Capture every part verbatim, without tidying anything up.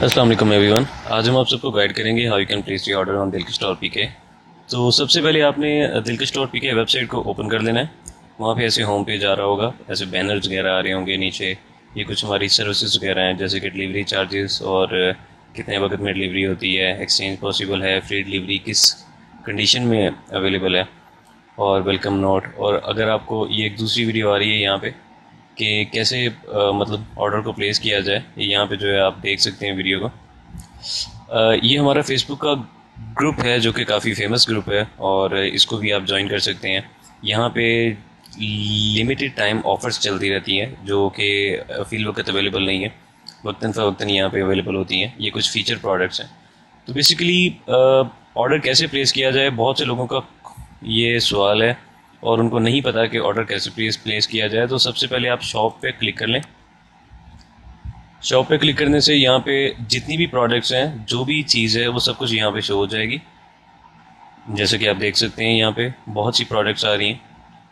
अस्सलाम वालेकुम एवरीवन। आज हम आप सबको गाइड करेंगे how you can place your order on Dilkash dot P K. तो सबसे पहले आपने Dilkash dot P K website को ओपन कर लेना है। वहाँ पे ऐसे होम पेज आ रहा होगा, ऐसे बैनर्स वगैरह आ रहे होंगे नीचे। ये कुछ हमारी सर्विसेज वगैरह हैं, जैसे कि डिलीवरी चार्जेस और कितने वक्त में डिलीवरी होती है, एक्सचेंज पॉसिबल है, फ्री डिलीवरी किस कंडीशन में अवेलेबल है, और वेलकम नोट। और अगर आपको ये एक दूसरी वीडियो आ रही है यहाँ पे कि कैसे आ, मतलब ऑर्डर को प्लेस किया जाए, यहाँ पे जो है आप देख सकते हैं वीडियो को। आ, ये हमारा फेसबुक का ग्रुप है जो कि काफ़ी फेमस ग्रुप है, और इसको भी आप ज्वाइन कर सकते हैं। यहाँ पे लिमिटेड टाइम ऑफ़र्स चलती रहती हैं जो कि फ़िल वक्त अवेलेबल नहीं है, वक्तन फ़वक्तन यहाँ पे अवेलेबल होती हैं। ये कुछ फ़ीचर प्रोडक्ट्स हैं। तो बेसिकली ऑर्डर कैसे प्लेस किया जाए, बहुत से लोगों का ये सवाल है और उनको नहीं पता कि ऑर्डर कैसे प्लेस प्लेस किया जाए। तो सबसे पहले आप शॉप पे क्लिक कर लें। शॉप पे क्लिक करने से यहाँ पे जितनी भी प्रोडक्ट्स हैं, जो भी चीज़ है, वो सब कुछ यहाँ पे शो हो जाएगी। जैसे कि आप देख सकते हैं यहाँ पे बहुत सी प्रोडक्ट्स आ रही हैं।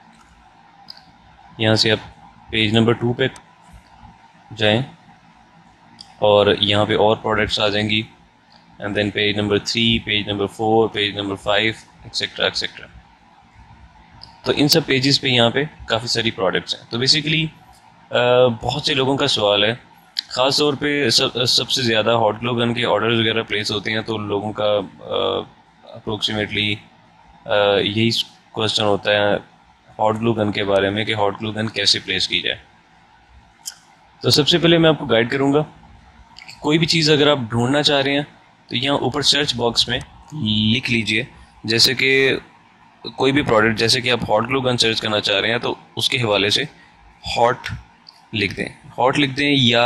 यहाँ से आप पेज नंबर टू पे जाएं और यहाँ पे और प्रोडक्ट्स आ जाएंगी, and then page number three, page number four, page number five, etcetera etcetera. तो इन सब पेजेस पे यहाँ पे काफ़ी सारी प्रोडक्ट्स हैं। तो बेसिकली बहुत से लोगों का सवाल है, ख़ास तौर पे सब सबसे ज़्यादा हॉट ग्लू गन के ऑर्डर्स वगैरह प्लेस होते हैं, तो लोगों का अप्रोक्सीमेटली यही क्वेश्चन होता है हॉट ग्लू गन के बारे में कि हॉट ग्लू गन कैसे प्लेस की जाए। तो सबसे पहले मैं आपको गाइड करूँगा कि कोई भी चीज़ अगर आप ढूंढना चाह रहे हैं तो यहाँ ऊपर सर्च बॉक्स में लिख लीजिए, जैसे कि कोई भी प्रोडक्ट, जैसे कि आप हॉट ग्लू गन सर्च करना चाह रहे हैं तो उसके हवाले से हॉट लिख दें, हॉट लिख दें या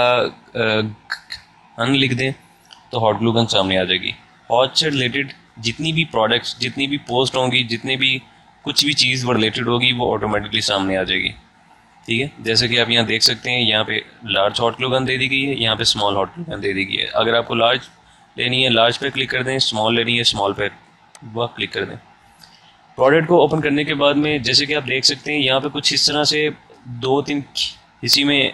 अन लिख दें, तो हॉट ग्लू गन सामने आ जाएगी। हॉट से रिलेटेड जितनी भी प्रोडक्ट्स, जितनी भी पोस्ट होंगी, जितने भी कुछ भी चीज़ वो रिलेटेड होगी, वो ऑटोमेटिकली सामने आ जाएगी। ठीक है, जैसे कि आप यहाँ देख सकते हैं, यहाँ पे लार्ज हॉट ग्लू गन दे दी गई है, यहाँ पे स्मॉल हॉट ग्लू गन दे दी गई है। अगर आपको लार्ज लेनी है, लार्ज पे क्लिक कर दें, स्मॉल लेनी है, स्मॉल पे वह क्लिक कर दें। प्रोडक्ट को ओपन करने के बाद में जैसे कि आप देख सकते हैं यहाँ पे कुछ इस तरह से दो तीन, किसी में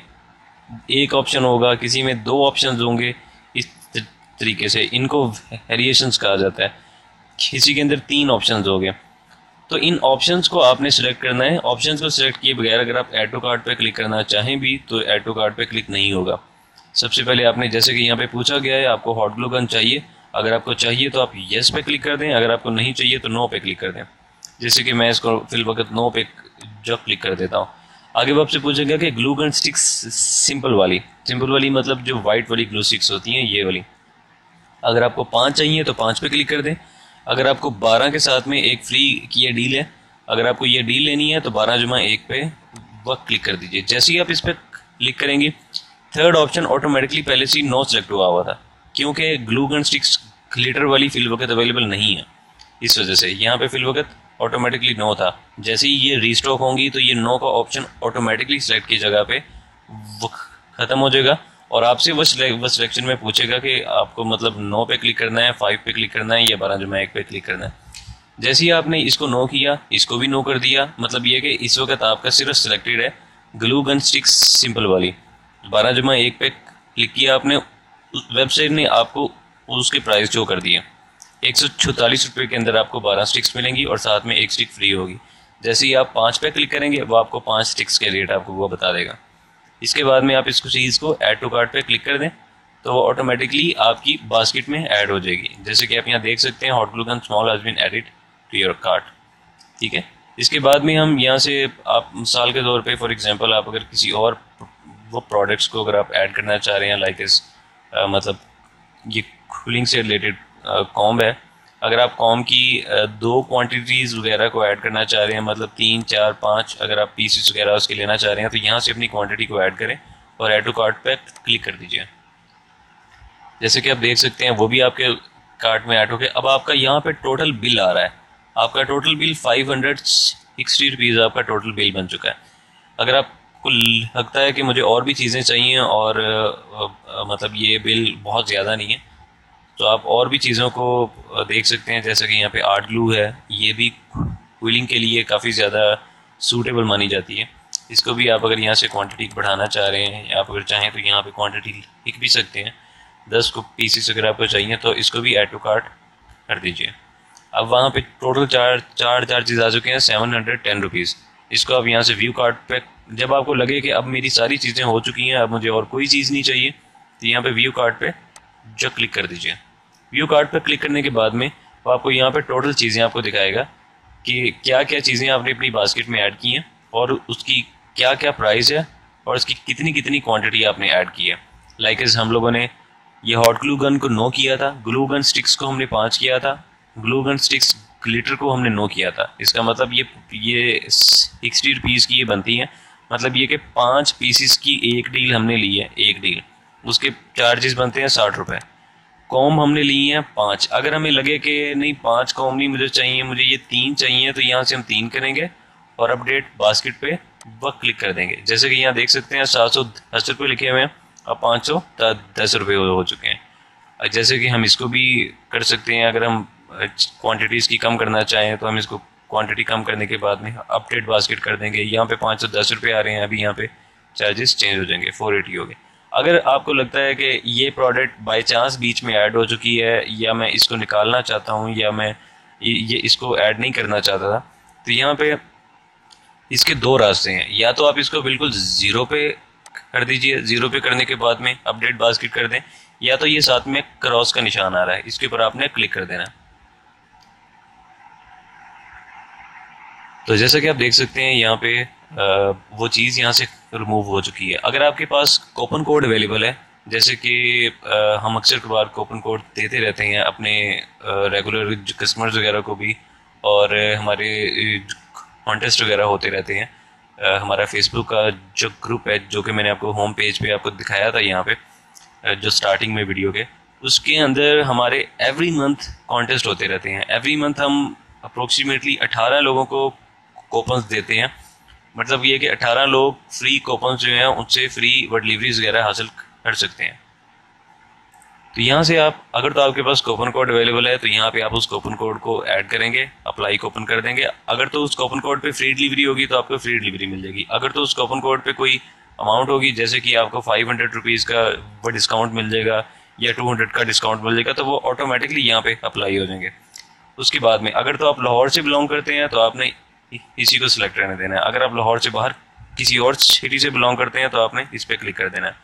एक ऑप्शन होगा, किसी में दो ऑप्शंस होंगे। इस तरीके से इनको वेरिएशंस कहा जाता है। किसी के अंदर तीन ऑप्शंस हो गए, तो इन ऑप्शंस को आपने सेलेक्ट करना है। ऑप्शंस को सिलेक्ट किए बगैर अगर आप ऐड टू कार्ट पे क्लिक करना चाहें भी तो ऐड टू कार्ट पे क्लिक नहीं होगा। सबसे पहले आपने, जैसे कि यहाँ पे पूछा गया है, आपको हॉट ग्लू गन चाहिए। अगर आपको चाहिए तो आप येस पे क्लिक कर दें, अगर आपको नहीं चाहिए तो नो पे क्लिक कर दें। जैसे कि मैं इसको फिल वक्त नो पे जो क्लिक कर देता हूँ। आगे वो आपसे पूछेगा कि ग्लू गन स्टिक्स सिंपल वाली, सिंपल वाली मतलब जो वाइट वाली ग्लू स्टिक्स होती हैं, ये वाली। अगर आपको पाँच चाहिए तो पाँच पे क्लिक कर दें। अगर आपको बारह के साथ में एक फ्री की ये डील है, अगर आपको ये डील लेनी है तो बारह जुमा एक पे वह क्लिक कर दीजिए। जैसे ही आप इस पर क्लिक करेंगे, थर्ड ऑप्शन ऑटोमेटिकली पहले से ही नो सेलेक्ट हुआ हुआ था, क्योंकि ग्लू गन स्टिक्स ग्लिटर वाली फिल वक्त अवेलेबल नहीं है, इस वजह से यहाँ पे फिल वक्त ऑटोमेटिकली नो था। जैसे ही ये रीस्टॉक होंगी तो ये नो का ऑप्शन ऑटोमेटिकली सेलेक्ट की जगह पे ख़त्म हो जाएगा, और आपसे वो वो सिलेक्शन में पूछेगा कि आपको मतलब नो पे क्लिक करना है, फाइव पे क्लिक करना है, या बारह जुमा एक पे क्लिक करना है। जैसे ही आपने इसको नो किया, इसको भी नो कर दिया, मतलब ये कि इस वक्त आपका सिर्फ सिलेक्टेड है ग्लू गन स्टिक्स सिंपल वाली। बारह जुमा एक पे क्लिक किया आपने, वेबसाइट ने आपको उसके प्राइस शो कर दिया। एक सौ चौतालीस रुपये के अंदर आपको बारह स्टिक्स मिलेंगी और साथ में एक स्टिक फ्री होगी। जैसे ही आप पाँच पे क्लिक करेंगे, वो आपको पाँच स्टिक्स के रेट आपको वो बता देगा। इसके बाद में आप इसको चीज़ को ऐड टू कार्ट पे क्लिक कर दें तो वो ऑटोमेटिकली आपकी बास्केट में ऐड हो जाएगी। जैसे कि आप यहाँ देख सकते हैं, hot glue gun small has been added to your cart. ठीक है, इसके बाद में हम यहाँ से, आप मिसाल के तौर पे फॉर एग्जांपल, आप अगर किसी और वो प्रोडक्ट्स को अगर आप ऐड करना चाह रहे हैं, लाइक इस मतलब ये कूलिंग से रिलेटेड कॉम्ब है, अगर आप कॉम की दो क्वांटिटीज़ वगैरह को ऐड करना चाह रहे हैं, मतलब तीन चार पाँच अगर आप पीसेस वगैरह उसके लेना चाह रहे हैं, तो यहाँ से अपनी क्वांटिटी को ऐड करें और ऐड टू कार्ट पे क्लिक कर दीजिए। जैसे कि आप देख सकते हैं वो भी आपके कार्ट में ऐड हो गया। अब आपका यहाँ पे टोटल बिल आ रहा है, आपका total bill five hundred sixty rupees आपका टोटल बिल बन चुका है। अगर आपको लगता है कि मुझे और भी चीज़ें चाहिए और आ, आ, मतलब ये बिल बहुत ज़्यादा नहीं है, तो आप और भी चीज़ों को देख सकते हैं। जैसे कि यहाँ पे आर्ट ग्लू है, ये भी कूलिंग के लिए काफ़ी ज़्यादा सूटेबल मानी जाती है। इसको भी आप अगर यहाँ से क्वांटिटी बढ़ाना चाह रहे हैं, या आप अगर चाहें तो यहाँ पे क्वांटिटी लिख भी सकते हैं। दस को पीसीस अगर आपको चाहिए तो इसको भी ऐड टू कार्ट कर दीजिए। अब वहाँ पे टोटल चार चार चार्जेस आ चुके हैं सेवन हंड्रेड टेन रुपीज़। इसको आप यहाँ से व्यू कार्ट पे, जब आपको लगे कि अब मेरी सारी चीज़ें हो चुकी हैं, अब मुझे और कोई चीज़ नहीं चाहिए, तो यहाँ पे व्यू कार्ट पे जो क्लिक कर दीजिए। व्यू कार्ट पे क्लिक करने के बाद में वो आपको यहाँ पे टोटल चीज़ें आपको दिखाएगा कि क्या क्या चीज़ें आपने अपनी बास्केट में ऐड की हैं और उसकी क्या क्या प्राइस है और उसकी कितनी कितनी क्वांटिटी आपने ऐड की है। लाइक इस हम लोगों ने ये हॉट ग्लू गन को नो किया था, ग्लू गन स्टिक्स को हमने पाँच किया था, ग्लू गन स्टिक्स ग्लिटर को हमने नो किया था। इसका मतलब ये ये सिक्सटी रुपीज़ की ये बनती है, मतलब ये कि पाँच पीसीस की एक डील हमने ली है, एक डील उसके चार्जेस बनते हैं साठ रुपये। कॉम हमने ली हैं पाँच, अगर हमें लगे कि नहीं पाँच कॉम नहीं मुझे चाहिए, मुझे ये तीन चाहिए, तो यहाँ से हम तीन करेंगे और अपडेट बास्केट पे वह क्लिक कर देंगे। जैसे कि यहाँ देख सकते हैं सात सौ दस रुपये लिखे हुए हैं और पाँच सौ दस रुपये हो चुके हैं। जैसे कि हम इसको भी कर सकते हैं, अगर हम क्वांटिटीज़ की कम करना चाहें तो हम इसको क्वांटिटी कम करने के बाद में अपडेट बास्केट कर देंगे। यहाँ पे पाँच सौ दस रुपये आ रहे हैं, अभी यहाँ पे चार्जेस चेंज हो जाएंगे, फोर एटी हो गए। अगर आपको लगता है कि ये प्रोडक्ट बाय चांस बीच में ऐड हो चुकी है या मैं इसको निकालना चाहता हूँ या मैं ये, ये इसको ऐड नहीं करना चाहता था, तो यहाँ पे इसके दो रास्ते हैं। या तो आप इसको बिल्कुल ज़ीरो पे कर दीजिए, ज़ीरो पे करने के बाद में अपडेट बास्केट कर दें, या तो ये साथ में क्रॉस का निशान आ रहा है, इसके ऊपर आपने क्लिक कर देना। तो जैसा कि आप देख सकते हैं यहाँ पे आ, वो चीज़ यहाँ से रिमूव हो चुकी है। अगर आपके पास कूपन कोड अवेलेबल है, जैसे कि हम अक्सर बार कूपन कोड देते रहते हैं अपने रेगुलर कस्टमर्स वगैरह को भी, और हमारे कॉन्टेस्ट वगैरह होते रहते हैं। आ, हमारा फेसबुक का जो ग्रुप है, जो कि मैंने आपको होम पेज पे आपको दिखाया था यहाँ पे जो स्टार्टिंग में वीडियो के, उसके अंदर हमारे एवरी मंथ कॉन्टेस्ट होते रहते हैं। एवरी मंथ हम अप्रोक्सीमेटली अठारह लोगों को कूपन्स देते हैं। मतलब ये कि अठारह लोग फ्री कूपन्स जो हैं उनसे फ्री व डिलीवरीज वगैरह हासिल कर सकते हैं। तो यहाँ से आप, अगर तो आपके पास कूपन कोड अवेलेबल है तो यहाँ पे आप उस कूपन कोड को ऐड करेंगे, अप्लाई कूपन कर देंगे। अगर तो उस कूपन कोड पे फ्री डिलीवरी होगी तो आपको फ्री डिलीवरी मिल जाएगी। अगर तो उस कूपन कोड पे कोई अमाउंट होगी, जैसे कि आपको फाइव हंड्रेड रुपीज़ का वो डिस्काउंट मिल जाएगा या टू हंड्रेड का डिस्काउंट मिल जाएगा, तो वो ऑटोमेटिकली यहाँ पे अप्लाई हो जाएंगे। उसके बाद में अगर तो आप लाहौर से बिलोंग करते हैं तो आपने इसी को सिलेक्ट रहने देना है। अगर आप लाहौर से बाहर किसी और सिटी से बिलोंग करते हैं तो आपने इस पर क्लिक कर देना है।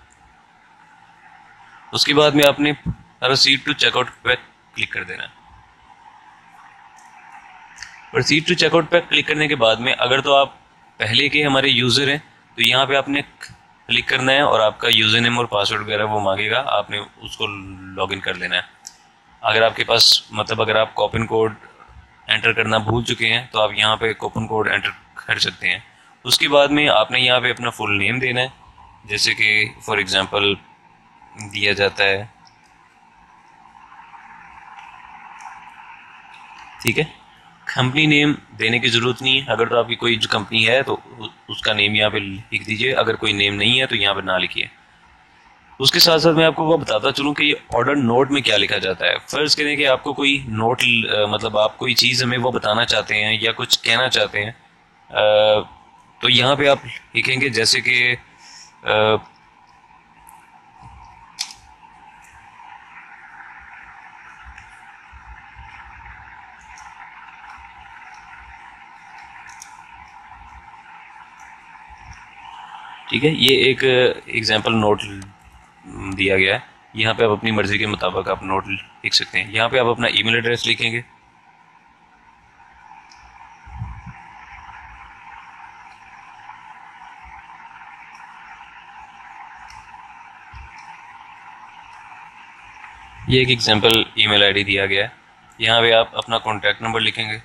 उसके बाद में आपने प्रोसीड टू चेकआउट पे क्लिक कर देना है। प्रोसीड टू चेकआउट पे क्लिक करने के बाद में अगर तो आप पहले के हमारे यूज़र हैं तो यहाँ पे आपने क्लिक करना है और आपका यूज़र नेम और पासवर्ड वगैरह वो मांगेगा, आपने उसको लॉगिन कर लेना है। अगर आपके पास, मतलब अगर आप कूपन कोड एंटर करना भूल चुके हैं तो आप यहाँ पे कूपन कोड एंटर कर सकते हैं। उसके बाद में आपने यहाँ पे अपना फुल नेम देना है, जैसे कि फॉर एग्जांपल दिया जाता है, ठीक है। कंपनी नेम देने की ज़रूरत नहीं है, अगर तो आपकी कोई जो कंपनी है तो उसका नेम यहाँ पे लिख दीजिए, अगर कोई नेम नहीं है तो यहाँ पे ना लिखिए। उसके साथ साथ मैं आपको वो बताता चलूँ कि ये ऑर्डर नोट में क्या लिखा जाता है। फ़र्ज़ करें कि आपको कोई नोट, मतलब आप कोई चीज़ हमें वो बताना चाहते हैं या कुछ कहना चाहते हैं, आ, तो यहाँ पे आप लिखेंगे जैसे कि ठीक है, ये एक एग्जांपल नोट दिया गया है। यहाँ पे आप अपनी मर्ज़ी के मुताबिक आप नोट लिख सकते हैं। यहाँ पे आप अपना ईमेल एड्रेस लिखेंगे, ये एक एग्जांपल ईमेल आईडी दिया गया है। यहाँ पे आप अपना कॉन्टैक्ट नंबर लिखेंगे,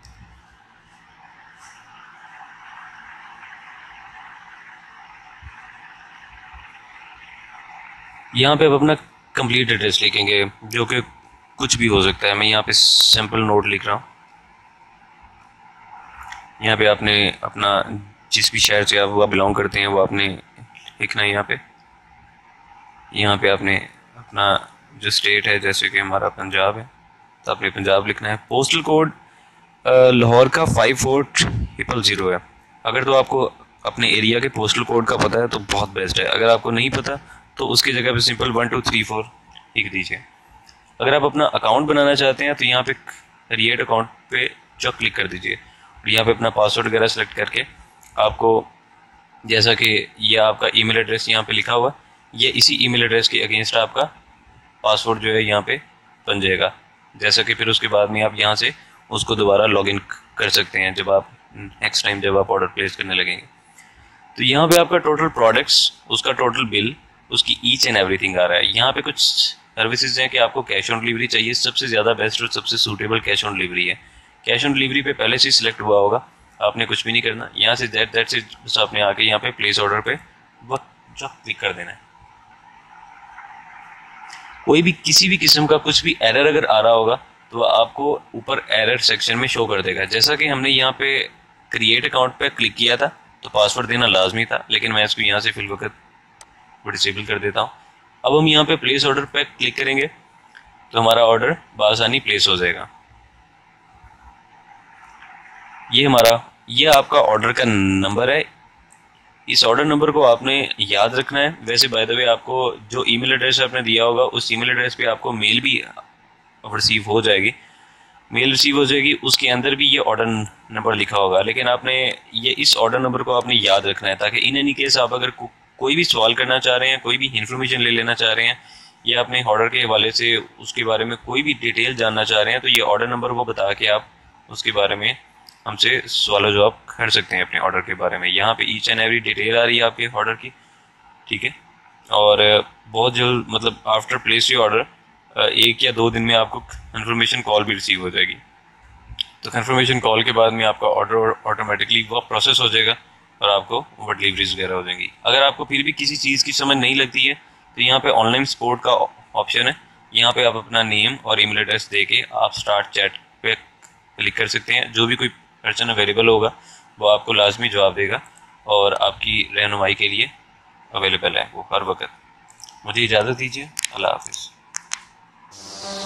यहाँ पे आप अपना कंप्लीट एड्रेस लिखेंगे जो कि कुछ भी हो सकता है। मैं यहाँ पे सिंपल नोट लिख रहा हूँ। यहाँ पे आपने अपना जिस भी शहर से आप वो बिलोंग करते हैं वो आपने लिखना है। यहाँ पे यहाँ पे आपने अपना जो स्टेट है, जैसे कि हमारा पंजाब है तो आपने पंजाब लिखना है। पोस्टल कोड लाहौर का फाइव फोर ट्रिपल ज़ीरो है। अगर तो आपको अपने एरिया के पोस्टल कोड का पता है तो बहुत बेस्ट है, अगर आपको नहीं पता तो उसकी जगह पे simple one two three four लिख दीजिए। अगर आप अपना अकाउंट बनाना चाहते हैं तो यहाँ पे क्रिएट अकाउंट पे जो क्लिक कर दीजिए और यहाँ पे अपना पासवर्ड वगैरह सेलेक्ट करके आपको, जैसा कि ये आपका ईमेल एड्रेस यहाँ पे लिखा हुआ, ये इसी ईमेल एड्रेस के अगेंस्ट आपका पासवर्ड जो है यहाँ पे बन जाएगा। जैसा कि फिर उसके बाद में आप यहाँ से उसको दोबारा लॉगिन कर सकते हैं जब आप नेक्स्ट टाइम जब आप ऑर्डर प्लेस करने लगेंगे। तो यहाँ पे आपका टोटल प्रोडक्ट्स, उसका टोटल बिल, उसकी ईच एंड एवरीथिंग आ रहा है। यहाँ पे कुछ सर्विसेज हैं कि आपको कैश ऑन डिलीवरी चाहिए, सबसे ज़्यादा बेस्ट और सबसे सूटेबल कैश ऑन डिलीवरी है। कैश ऑन डिलीवरी पे पहले से सिलेक्ट हुआ होगा, आपने कुछ भी नहीं करना, यहाँ से दैट दैट से बस आपने आके यहाँ पे प्लेस ऑर्डर पे वक्त जब क्लिक कर देना है। कोई भी किसी भी किस्म का कुछ भी एरर अगर आ रहा होगा तो आपको ऊपर एरर सेक्शन में शो कर देगा। जैसा कि हमने यहाँ पे क्रिएट अकाउंट पे क्लिक किया था तो पासवर्ड देना लाजमी था, लेकिन मैं इसको यहाँ से फिल वक्त डिसेबल कर देता हूँ। अब हम यहाँ पे प्लेस ऑर्डर पे क्लिक करेंगे तो हमारा ऑर्डर बआसानी प्लेस हो जाएगा। ये हमारा, ये आपका ऑर्डर का नंबर है। इस ऑर्डर नंबर को आपने याद रखना है। वैसे बाय द वे आपको जो ईमेल एड्रेस आपने दिया होगा उस ईमेल एड्रेस पे आपको मेल भी रिसीव हो जाएगी, मेल रिसीव हो जाएगी, उसके अंदर भी ये ऑर्डर नंबर लिखा होगा। लेकिन आपने ये इस ऑर्डर नंबर को आपने याद रखना है ताकि इन एनी केस आप अगर को, कोई भी सवाल करना चाह रहे हैं, कोई भी इन्फॉर्मेशन ले लेना चाह रहे हैं या अपने ऑर्डर के हवाले से उसके बारे में कोई भी डिटेल जानना चाह रहे हैं तो ये ऑर्डर नंबर को बता के आप उसके बारे में हमसे सवाल जवाब कर सकते हैं अपने ऑर्डर के बारे में। यहाँ पे ईच एंड एवरी डिटेल आ रही है आपके ऑर्डर की, ठीक है। और बहुत जल्द, मतलब आफ्टर प्लेस योर ऑर्डर एक या दो दिन में आपको कंफर्मेशन कॉल भी रिसीव हो जाएगी। तो कंफर्मेशन कॉल के बाद में आपका ऑर्डर ऑटोमेटिकली वो प्रोसेस हो जाएगा और आपको वो डिलीवरीज वगैरह हो जाएंगी। अगर आपको फिर भी किसी चीज़ की समझ नहीं लगती है तो यहाँ पे ऑनलाइन सपोर्ट का ऑप्शन है, यहाँ पे आप अपना नेम और ईमेल एड्रेस दे के आप स्टार्ट चैट पे क्लिक कर सकते हैं। जो भी कोई पर्सन अवेलेबल होगा वो आपको लाजमी जवाब देगा और आपकी रहनुमाई के लिए अवेलेबल है वो हर वक्त। मुझे इजाज़त दीजिए, अल्लाह हाफिज़।